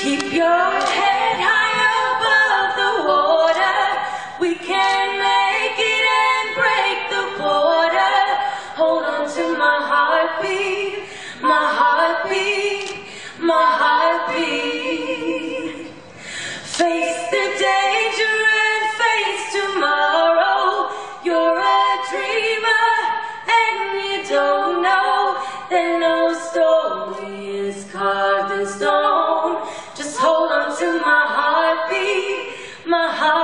Keep your head high above the water. We can make it and break the border. Hold on to my heartbeat, my heartbeat, my heartbeat. Face the danger and face tomorrow. You're a dreamer and you don't know that no story is carved in stone. Just hold on to my heartbeat, my heartbeat.